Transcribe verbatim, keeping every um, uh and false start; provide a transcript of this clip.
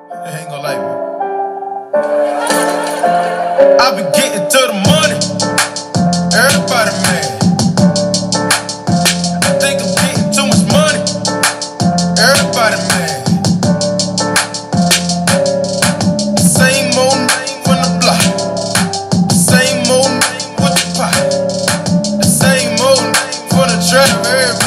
I ain't gonna lie, bro. I be getting to the money. Everybody mad. I think I'm getting too much money. Everybody mad. Same old name from the block. Same old name with the pot. The same old name for the trap. Everybody